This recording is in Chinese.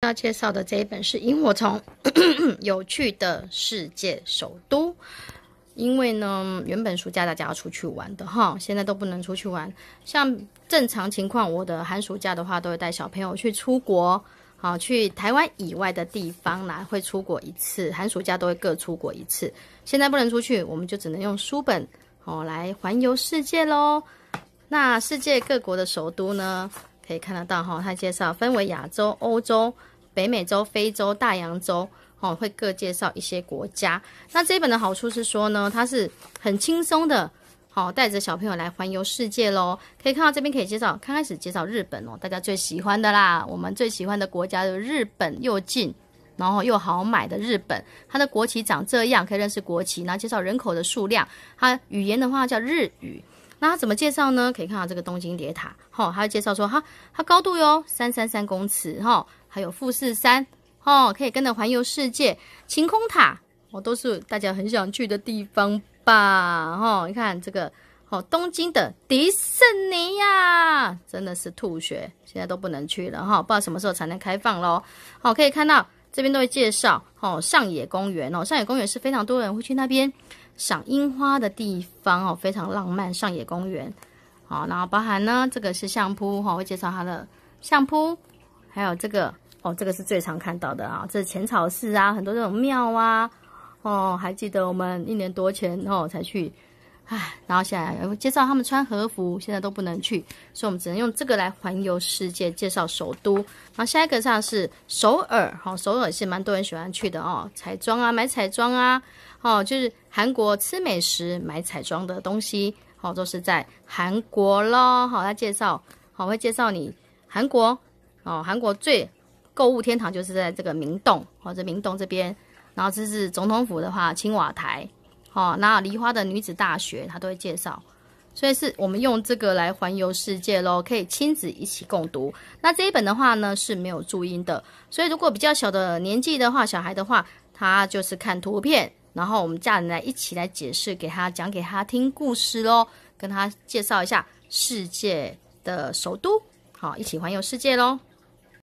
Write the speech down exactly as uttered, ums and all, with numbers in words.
要介绍的这一本是萤火虫有趣的世界首都。因为呢，原本暑假大家要出去玩的哈，现在都不能出去玩。像正常情况，我的寒暑假的话，都会带小朋友去出国，好，去台湾以外的地方呢，会出国一次，寒暑假都会各出国一次。现在不能出去，我们就只能用书本哦来环游世界咯。那世界各国的首都呢，可以看得到哈，它介绍分为亚洲、欧洲、北美洲、非洲、大洋洲。哦，会各介绍一些国家。那这一本的好处是说呢，它是很轻松的，好、哦、带着小朋友来环游世界咯。可以看到这边可以介绍，刚开始介绍日本哦，大家最喜欢的啦，我们最喜欢的国家就是日本，又近，然后又好买的日本。它的国旗长这样，可以认识国旗，然后介绍人口的数量。它语言的话叫日语。那它怎么介绍呢？可以看到这个东京铁塔，哈、哦，它会介绍说它它高度有三三三公尺，哈、哦，还有富士山。哦，可以跟着环游世界，晴空塔哦，都是大家很想去的地方吧？哦，你看这个哦，东京的迪士尼呀，真的是吐血，现在都不能去了哈、哦，不知道什么时候才能开放咯。好、哦，可以看到这边都会介绍哦，上野公园哦，上野公园是非常多人会去那边赏樱花的地方哦，非常浪漫。上野公园，好、哦，然后包含呢，这个是相扑哈、哦，会介绍它的相扑，还有这个。哦，这个是最常看到的啊，这是浅草寺啊，很多这种庙啊，哦，还记得我们一年多前哦才去，唉，然后现在介绍他们穿和服，现在都不能去，所以我们只能用这个来环游世界，介绍首都。然后下一个上是首尔，哈、哦，首尔是蛮多人喜欢去的哦，彩妆啊，买彩妆啊，哦，就是韩国吃美食买彩妆的东西，哦，都是在韩国咯。好、哦，他介绍，好、哦，会介绍你韩国，哦，韩国最购物天堂就是在这个明洞，哦，这明洞这边，然后这是总统府的话，青瓦台，哦，那梨花的女子大学，它都会介绍，所以是我们用这个来环游世界咯，可以亲子一起共读。那这一本的话呢是没有注音的，所以如果比较小的年纪的话，小孩的话，他就是看图片，然后我们家人来一起来解释给他，讲给他听故事咯，跟他介绍一下世界的首都，好，一起环游世界咯。